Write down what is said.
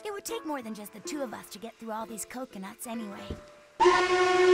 It would take more than just the two of us to get through all these coconuts anyway.